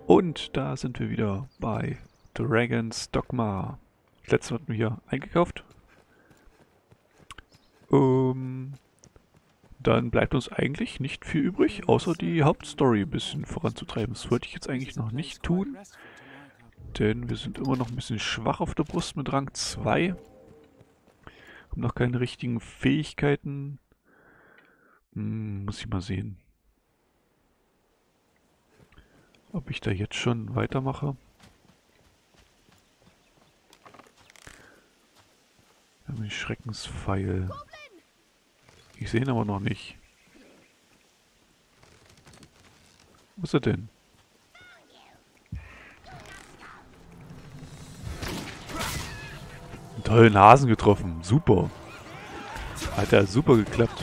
Und da sind wir wieder bei Dragon's Dogma. Das letzte hatten wir hier eingekauft. Dann bleibt uns eigentlich nicht viel übrig, außer die Hauptstory ein bisschen voranzutreiben. Das wollte ich jetzt eigentlich noch nicht tun, denn wir sind immer noch ein bisschen schwach auf der Brust mit Rang 2. Haben noch keine richtigen Fähigkeiten. Muss ich mal sehen, ob ich da jetzt schon weitermache. Wir haben den Schreckenspfeil. Ich sehe ihn aber noch nicht. Wo ist er denn? Einen tollen Hasen getroffen. Super. Hat ja super geklappt.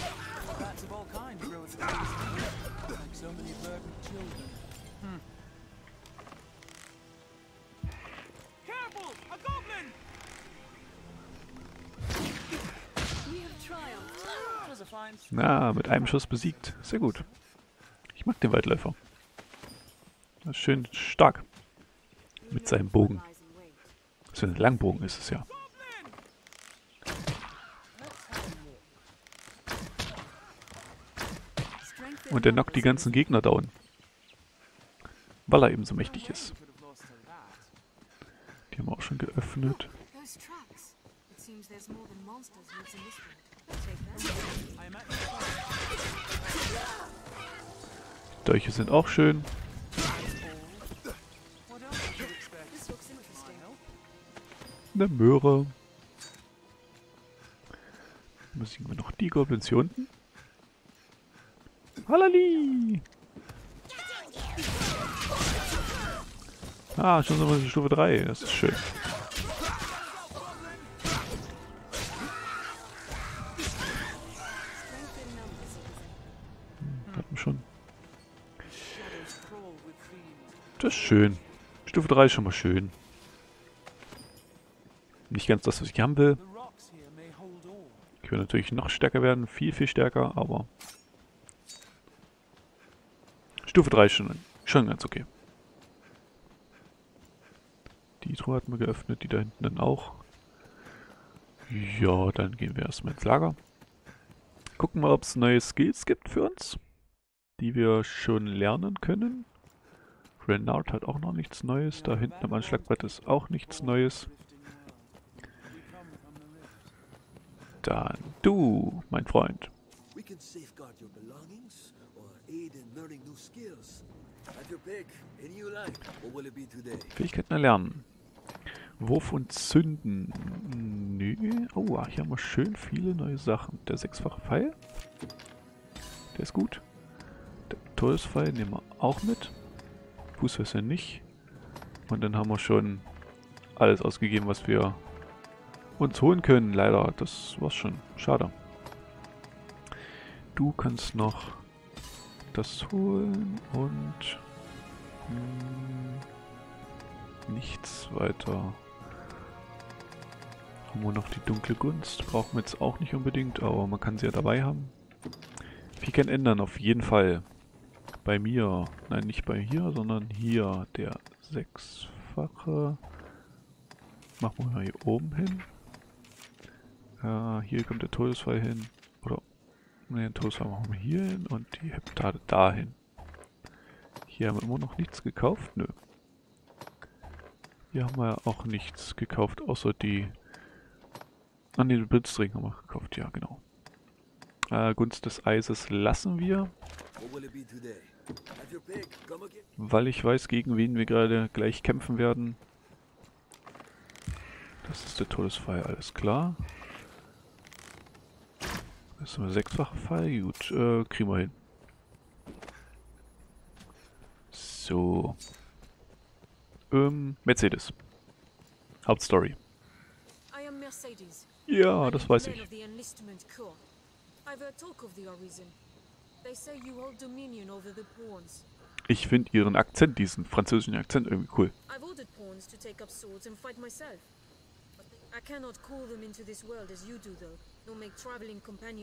Na, mit einem Schuss besiegt. Sehr gut. Ich mag den Waldläufer. Das ist schön stark. Mit seinem Bogen. So ein Langbogen ist es ja. Und der knockt die ganzen Gegner down. Weil er eben so mächtig ist. Die haben wir auch schon geöffnet. Dolche sind auch schön. Eine Möhre. Besiegen wir noch die Goblins hier unten. Halali! Ah, schon sind wir in Stufe 3. Das ist schön. Hatten wir schon. Das ist schön. Stufe 3 ist schon mal schön. Nicht ganz das, was ich haben will. Ich will natürlich noch stärker werden. Viel, viel stärker, aber Stufe 3 ist schon ganz okay. Die Truhe hatten wir geöffnet, die da hinten dann auch. Ja, dann gehen wir erstmal ins Lager. Gucken wir, ob es neue Skills gibt für uns, die wir schon lernen können. Renard hat auch noch nichts Neues. Da hinten am Anschlagbrett ist auch nichts Neues. Dann du, mein Freund. Fähigkeiten erlernen. Wurf und Zünden. Nö. Oh, hier haben wir schön viele neue Sachen. Der 6-fache Pfeil. Der ist gut. Der Todespfeil nehmen wir auch mit. Fußfessel nicht. Und dann haben wir schon alles ausgegeben, was wir uns holen können. Leider, das war's schon. Schade. Du kannst noch das holen und nichts weiter. Haben wir noch die dunkle Gunst. Brauchen wir jetzt auch nicht unbedingt, aber man kann sie ja dabei haben. Viel kann ändern, auf jeden Fall. Bei mir. Nein, nicht bei hier, sondern hier. Der 6-fache. Machen wir mal hier oben hin. Hier kommt der Todesfall hin. Oder, ne, den Todesfall machen wir hier hin und die Heptate dahin. Hier haben wir immer noch nichts gekauft. Nö. Hier haben wir auch nichts gekauft, außer die... Ah ne, den Blitzdring haben wir gekauft, ja genau. Gunst des Eises lassen wir. Weil ich weiß, gegen wen wir gerade gleich kämpfen werden. Das ist der Todesfall, alles klar. Das ist ein 6-facher Fall, gut, kriegen wir hin. So. Mercedes. Hauptstory. Ja, das weiß ich. Ich finde ihren Akzent, diesen französischen Akzent irgendwie cool.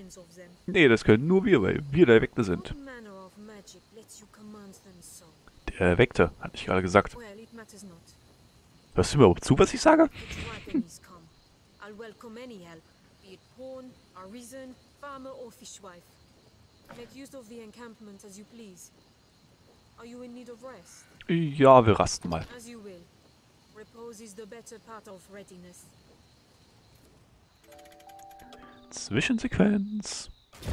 Nee, das können nur wir, weil wir der Wegte sind. Der erweckte, hatte ich gerade gesagt. Well, it matters not. Hörst du mir überhaupt zu, was ich sage? The dragon is come. I'll welcome any help, be it pawn, artisan, farmer or fishwife. Make use of the encampment as you please. Are you in need of rest? Ja, wir rasten mal. As you will. Repose is the better part of readiness. Zwischensequenz.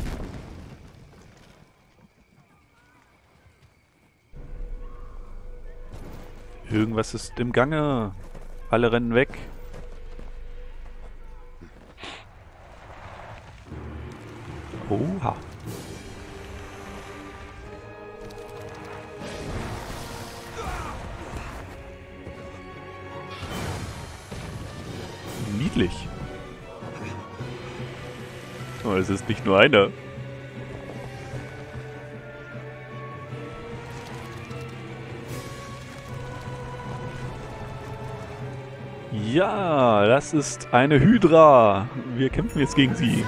Irgendwas ist im Gange. Alle rennen weg. Oha. Niedlich. Oh, es ist nicht nur einer. Ja, das ist eine Hydra. Wir kämpfen jetzt gegen sie.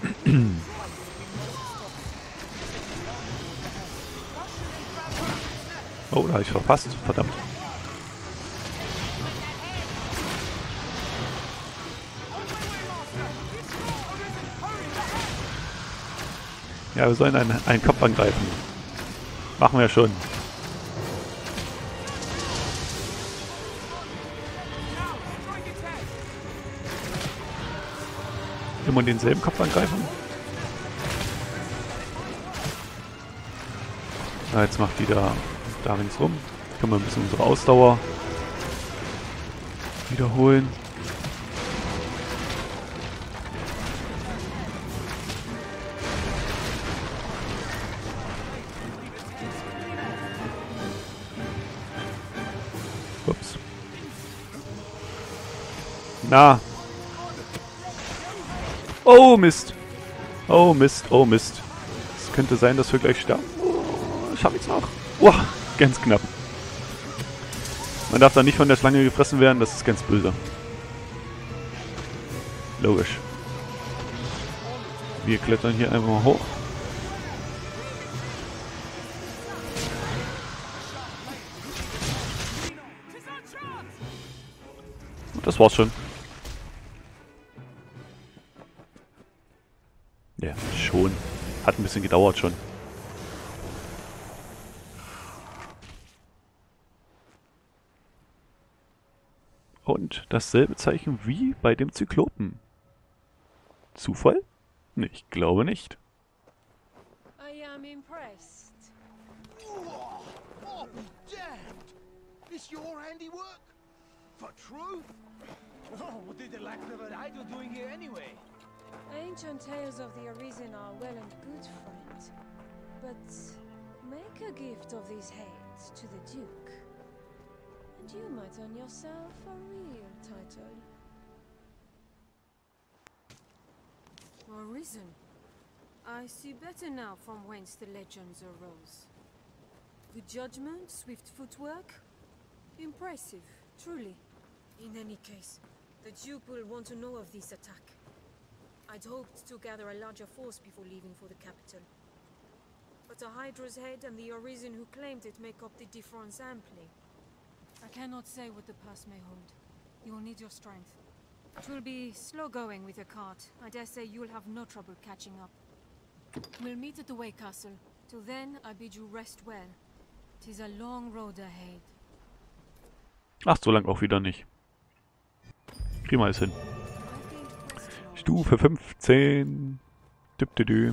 Oh, da habe ich verpasst. Verdammt. Ja, wir sollen einen Kopf angreifen. Machen wir schon. Immer denselben Kopf angreifen. Ja, jetzt macht die da ringsrum. Können wir ein bisschen unsere Ausdauer wiederholen. Ups. Na. Oh Mist. Oh Mist, oh Mist. Es könnte sein, dass wir gleich sterben. Oh, schaffe ich's noch? Boah, ganz knapp. Man darf da nicht von der Schlange gefressen werden, das ist ganz böse. Logisch. Wir klettern hier einfach mal hoch. Und das war's schon. Ja, schon. Hat ein bisschen gedauert schon. Und dasselbe Zeichen wie bei dem Zyklopen. Zufall? Ich glaube nicht. I am impressed. I'll be damned! This your handiwork? For truth? Oh, what did the lack of an idol doing here anyway? Ancient tales of the Arisen are well and good, friend. But make a gift of these heads to the Duke, and you might earn yourself a real title. Arisen. I see better now from whence the legends arose. Good judgment, swift footwork. Impressive, truly. In any case, the Duke will want to know of this attack. I'd hoped to gather a larger force before leaving for the capital. But a Hydra's head and the Arisen who claimed it make up the difference amply. I cannot say what the pass may hold. You will need your strength. It will be slow going with a cart. I dare say you'll have no trouble catching up. We'll meet at the Way Castle. Till then, I bid you rest well. 'Tis a long road ahead. Ach, so lang auch wieder nicht. Kriegen wir alles hin. Stufe 15. Düptüdü.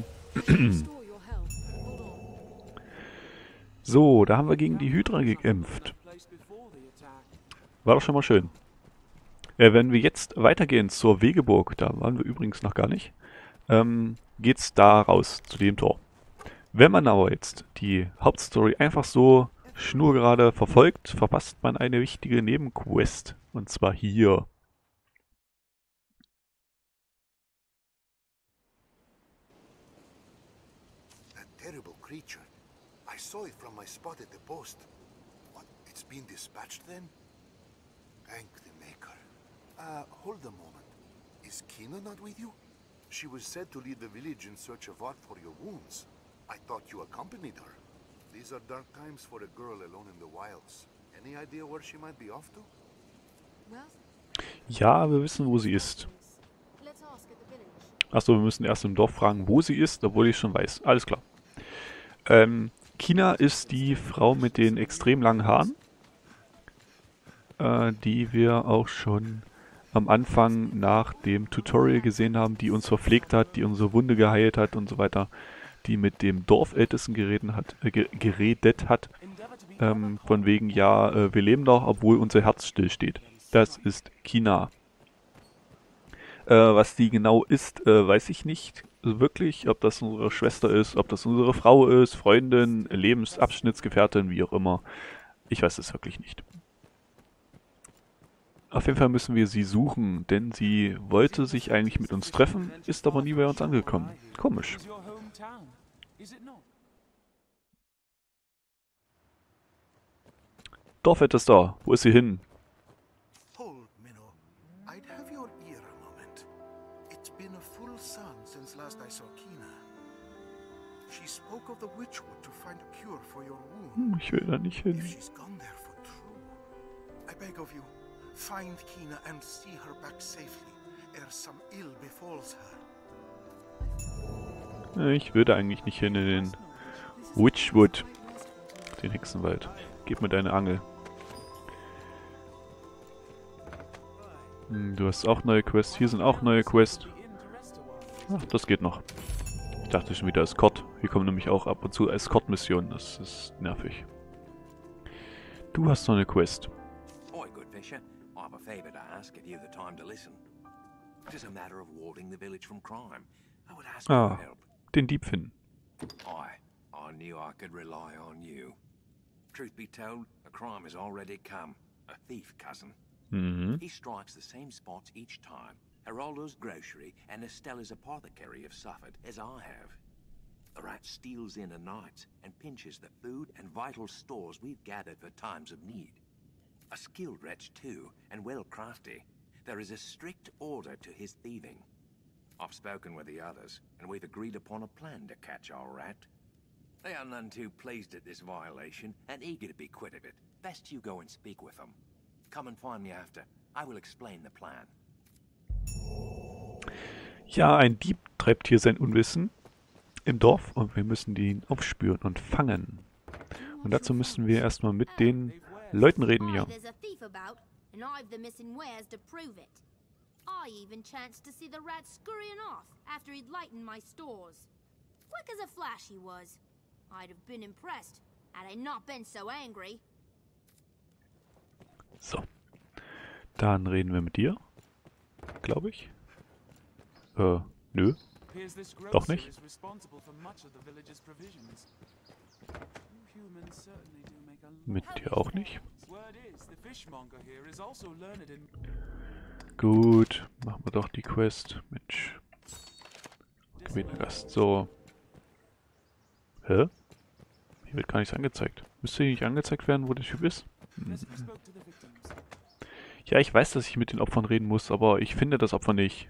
So, da haben wir gegen die Hydra gekämpft. War doch schon mal schön. Wenn wir jetzt weitergehen zur Wegeburg, da waren wir übrigens noch gar nicht, geht's da raus, zu dem Tor. Wenn man aber jetzt die Hauptstory einfach so schnurgerade verfolgt, verpasst man eine wichtige Nebenquest. Und zwar hier. That terrible creature. I saw it from my spot at the post. What, it's been dispatched then? Thank the Maker. Hold a moment. Is Kina not with you? She was said to lead the village in search of art for your wounds. I thought you accompanied her. These are dark times for a girl alone in the wilds. Any idea where she might be off to? Ja, wir wissen, wo sie ist. Achso, wir müssen erst im Dorf fragen, wo sie ist, obwohl ich schon weiß. Alles klar. Kina ist die Frau mit den extrem langen Haaren, die wir auch schon am Anfang nach dem Tutorial gesehen haben, die uns verpflegt hat, die unsere Wunde geheilt hat und so weiter, die mit dem Dorfältesten geredet hat, von wegen, ja, wir leben doch, obwohl unser Herz stillsteht. Das ist Kina. Was die genau ist, weiß ich nicht wirklich, ob das unsere Schwester ist, ob das unsere Frau ist, Freundin, Lebensabschnittsgefährtin, wie auch immer. Ich weiß es wirklich nicht. Auf jeden Fall müssen wir sie suchen, denn sie wollte sich eigentlich mit uns treffen, ist aber nie bei uns angekommen. Komisch. Dorfältester, wo ist sie hin? Hold, Minnow. I'd have your ear a moment. It's been a full sun since last I saw Kina. She spoke of the Witchwood to find a cure for your wound. Ich will da nicht hin. If she's gone there for true, I beg of you, find Kina and see her back safely, ere some ill befalls her. Ich würde eigentlich nicht hin in den Witchwood, den Hexenwald. Gib mir deine Angel. Du hast auch neue Quests. Hier sind auch neue Quests. Ach, das geht noch. Ich dachte schon wieder Escort. Hier kommen nämlich auch ab und zu Escort-Missionen. Das ist nervig. Du hast noch eine Quest. Oi, good fisher. I have a favor to ask if you've the time to listen. It is a matter of warding the village from crime. I would ask for help. Den Dieb finden. I knew I could rely on you. Truth be told, a crime has already come. A thief, cousin. He strikes the same spots each time. Geraldo's grocery and Estella's apothecary have suffered, as I have. The rat steals in at night and pinches the food and vital stores we've gathered for times of need. A skilled wretch too, and well crafty. There is a strict order to his thieving. I've spoken with the others, and we've agreed upon a plan to catch our rat. They are none too pleased at this violation, and eager to be quit of it. Best you go and speak with them. Come and find me after. I will explain the plan. Ja, ein Dieb treibt hier sein Unwissen im Dorf und wir müssen ihn aufspüren und fangen. Und dazu müssen wir erstmal mit den Leuten reden hier. I even chanced to see the rat scurrying off after he'd lightened my stores. Quick as a flash he was. I'd have been impressed had I not been so angry. So. Dann reden wir mit dir. Glaube ich. Nö. Doch nicht. Mit dir auch nicht. Gut, machen wir doch die Quest. Mensch. Gebetener Gast. So. Hä? Hier wird gar nichts angezeigt. Müsste hier nicht angezeigt werden, wo der Typ ist? Ja, ich weiß, dass ich mit den Opfern reden muss, aber ich finde das Opfer nicht.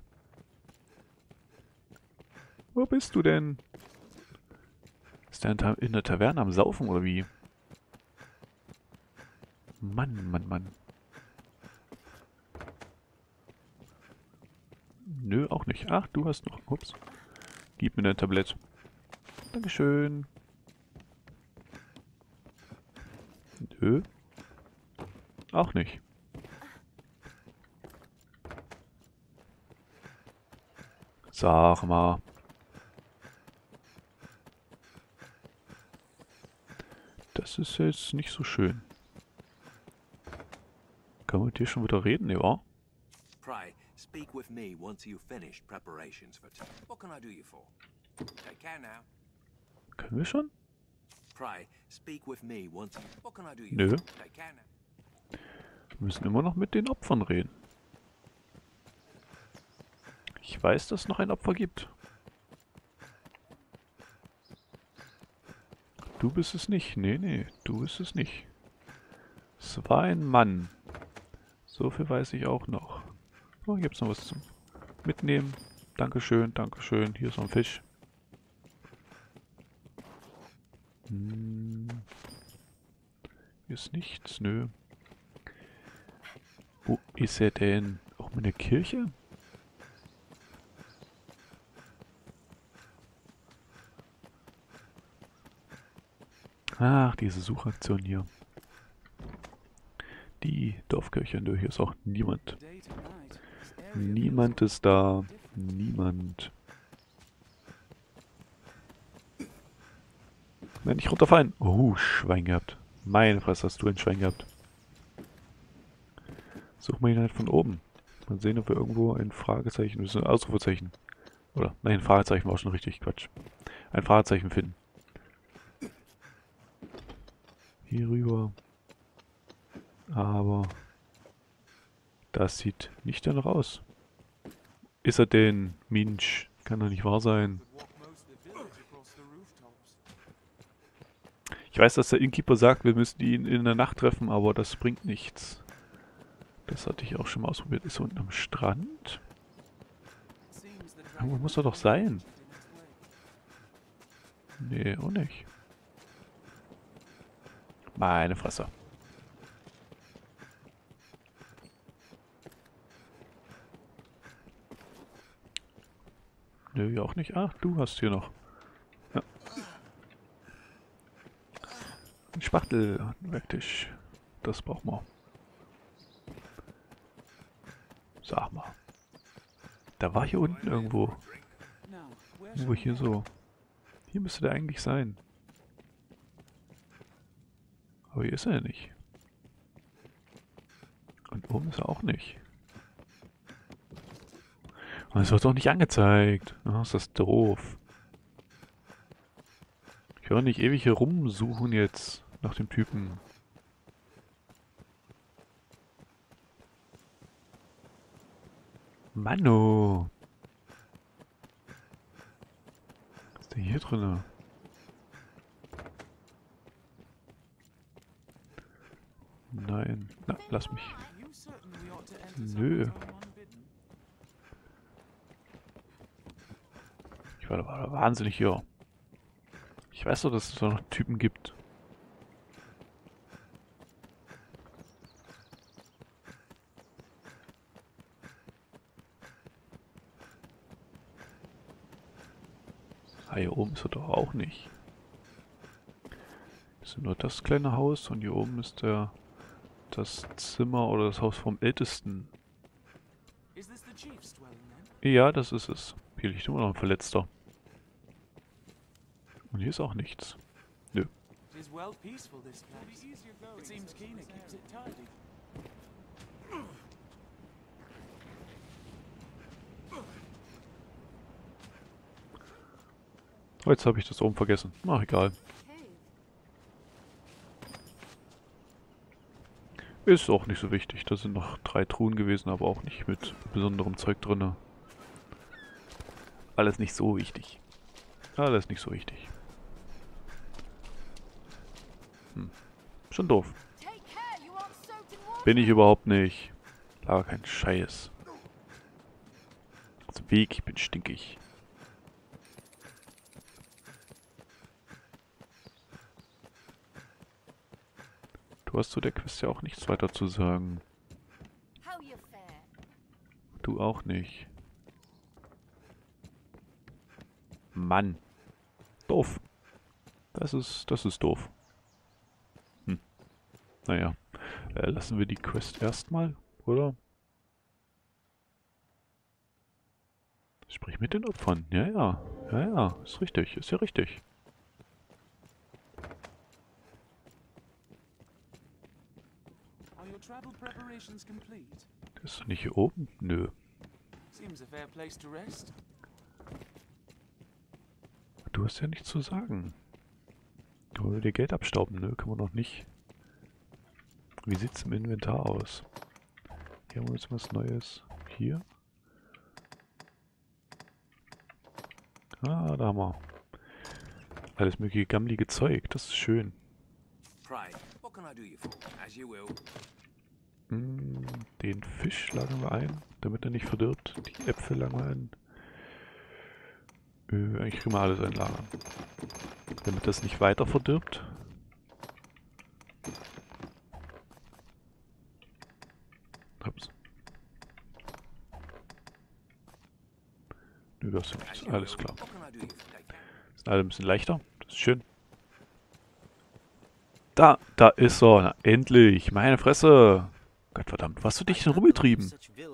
Wo bist du denn? Ist der in der Taverne am Saufen oder wie? Mann, Mann, Mann. Nö, auch nicht. Ach, du hast noch. Ups. Gib mir dein Tablett. Dankeschön. Nö. Auch nicht. Sag mal. Das ist jetzt nicht so schön. Können wir mit dir schon wieder reden, ja? Pray, speak with me once you've finished preparations for What can I do you for? Take care now. Können wir schon? Pray, speak with me once What can I do you Nö. for? Take care now. Wir müssen immer noch mit den Opfern reden. Ich weiß, dass es noch ein Opfer gibt. Du bist es nicht. Nee, nee, du bist es nicht. Es war ein Mann. So viel weiß ich auch noch. Oh, hier gibt es noch was zum Mitnehmen. Dankeschön, Dankeschön. Hier ist noch ein Fisch. Hier ist nichts, nö. Wo ist er denn? Auch mit der Kirche? Ach, diese Suchaktion hier. Die Dorfkirche, nö, hier ist auch niemand. Niemand ist da. Niemand. Wenn nicht runterfallen. Oh, Schwein gehabt. Meine Fresse, hast du ein Schwein gehabt. Suchen wir ihn halt von oben. Mal sehen, ob wir irgendwo ein Fragezeichen, das ist ein Ausrufezeichen. Oder, nein, ein Fragezeichen war auch schon richtig, Quatsch. Ein Fragezeichen finden. Hier rüber. Aber das sieht nicht danach aus. Ist er denn? Mensch, kann doch nicht wahr sein. Ich weiß, dass der Innkeeper sagt, wir müssen ihn in der Nacht treffen, aber das bringt nichts. Das hatte ich auch schon mal ausprobiert. Ist er unten am Strand? Irgendwo muss er doch sein. Nee, auch nicht. Meine Fresse. Nö, auch nicht. Ah, du hast hier noch. Ja. Ein Spachtel, ein Werktisch. Das brauchen wir. Sag mal. Da war hier unten irgendwo. Irgendwo hier so. Hier müsste der eigentlich sein. Aber hier ist er ja nicht. Und oben ist er auch nicht. Und es wird doch nicht angezeigt. Oh, ist das doof. Ich höre nicht ewig hier rumsuchen jetzt nach dem Typen. Manno! Was ist denn hier drin? Nein. Na, lass mich. Nö. Ich war da wahnsinnig hier. Ich weiß doch, dass es da noch Typen gibt. Ah, hier oben ist er doch auch nicht. Das ist nur das kleine Haus und hier oben ist das Zimmer oder das Haus vom Ältesten. Ja, das ist es. Hier liegt immer noch ein Verletzter. Und hier ist auch nichts. Nö. Oh, jetzt habe ich das oben vergessen. Ach, egal. Ist auch nicht so wichtig. Da sind noch 3 Truhen gewesen, aber auch nicht mit besonderem Zeug drin. Alles nicht so wichtig. Alles nicht so wichtig. Schon doof. Bin ich überhaupt nicht. Aber kein Scheiß. Aus dem Weg, ich bin stinkig. Du hast zu der Quest ja auch nichts weiter zu sagen. Du auch nicht. Mann. Doof. Das ist doof. Naja. Lassen wir die Quest erstmal, oder? Sprich mit den Opfern. Ja, ja. Ja, ja. Ist richtig. Ist ja richtig. Ist er nicht hier oben? Nö. Du hast ja nichts zu sagen. Wollen wir dir Geld abstauben? Nö, können wir noch nicht. Wie sieht's im Inventar aus? Hier haben wir jetzt was Neues. Hier. Ah, da haben wir. Alles mögliche gammelige Zeug. Das ist schön. Den Fisch lagern wir ein, damit er nicht verdirbt. Die Äpfel lagern wir ein. Eigentlich können wir alles einlagern. Damit das nicht weiter verdirbt. Nö, das ist nichts. Alles klar. Sind alle ein bisschen leichter. Das ist schön. Da ist er. Na, endlich. Meine Fresse. Gottverdammt, was hast du dich denn rumgetrieben?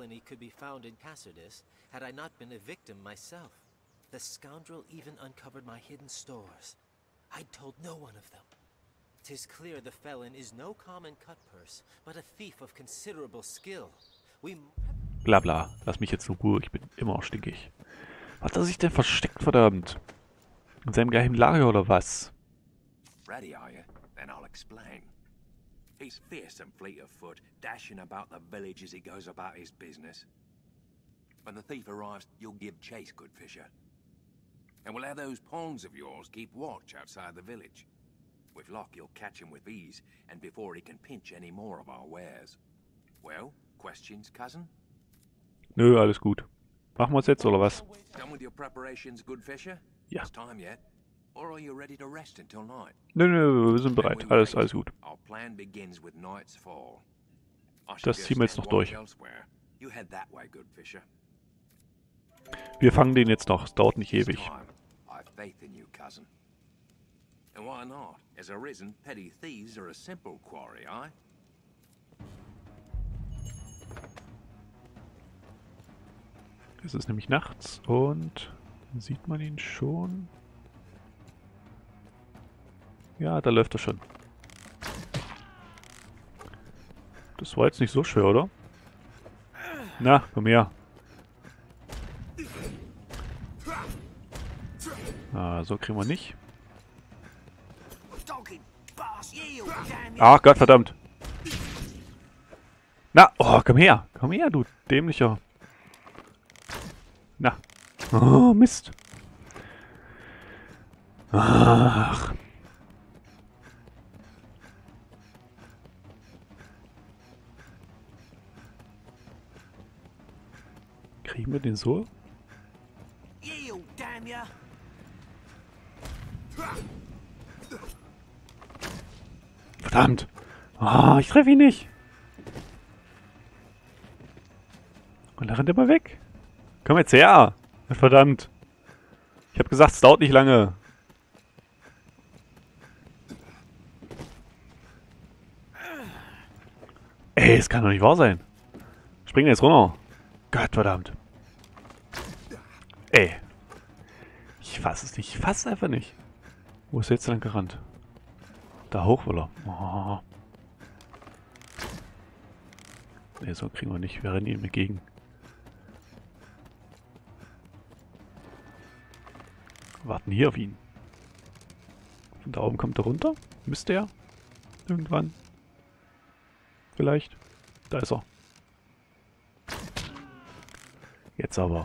The scoundrel even uncovered my hidden stores. I told no one of them. 'Tis clear the felon is no common cutpurse, but a thief of considerable skill. Bla bla, lass mich jetzt in Ruhe, ich bin immer noch stinkig. Was hat er sich denn versteckt, verdammt? In seinem geheimen Lager oder was? Ready are you? Then I'll explain. He's fierce and fleet of foot, dashing about the village as he goes about his business. When the thief arrives, you'll give chase, good fisher. And we'll have those pawns of yours keep watch outside the village. With luck, you'll catch him with ease, and before he can pinch any more of our wares. Well, questions, cousin? Nö, alles gut. Machen wir es jetzt, oder was? Done with your preparations, good fisher? Ja. It's time yet? Or are you ready to rest until night? Nö, wir sind bereit. Alles gut. Our plan begins with night's fall. Das ziehen wir jetzt noch durch. You head that way, good fisher. Wir fangen den jetzt noch. Es dauert nicht ewig. I've faith in you, cousin. And why not? As arisen, petty thieves are a simple quarry, aye? Es ist nämlich nachts und sieht man ihn schon. Ja, da läuft er schon. Das war jetzt nicht so schwer, oder? Na, komm her. Ah, so kriegen wir nicht. Ach Gott, verdammt. Na, oh, komm her. Komm her, du dämlicher. Na. Oh, Mist. Ach. Kriegen wir den so? Verdammt! Oh, ich treffe ihn nicht! Und da rennt er mal weg. Komm jetzt her! Verdammt! Ich habe gesagt, es dauert nicht lange. Ey, es kann doch nicht wahr sein. Spring jetzt runter. Gott verdammt. Ey. Ich fasse es nicht. Ich fasse es einfach nicht. Wo ist er jetzt lang gerannt? Da hoch will er. Oh. Ne, so kriegen wir nicht. Wir rennen ihm entgegen. Warten hier auf ihn. Von da oben kommt er runter. Müsste er. Irgendwann. Vielleicht. Da ist er. Jetzt aber.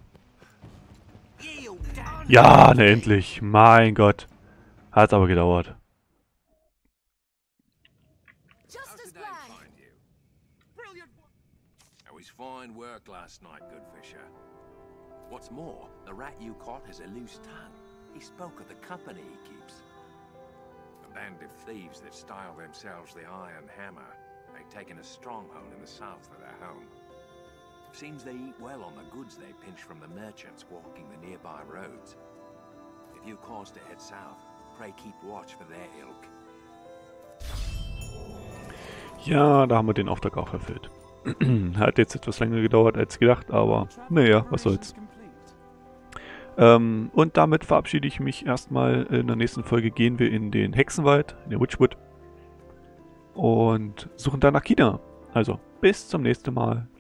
Ja, ne, endlich. Mein Gott. Hat aber gedauert. Fine work last night, good fisher. What's more, the rat you caught has a loose tongue. He spoke of the company he keeps. A band of thieves that style themselves the Iron Hammer. They've taken a stronghold in the south of their home. Seems they eat well on the goods they pinch from the merchants walking the nearby roads. If you cause to head south, pray keep watch for their ilk. Ja, da haben wir den Auftrag auch erfüllt. Hat jetzt etwas länger gedauert als gedacht, aber naja, was soll's. Und damit verabschiede ich mich erstmal. In der nächsten Folge gehen wir in den Hexenwald, in den Witchwood. Und suchen dann nach Kina. Also, bis zum nächsten Mal.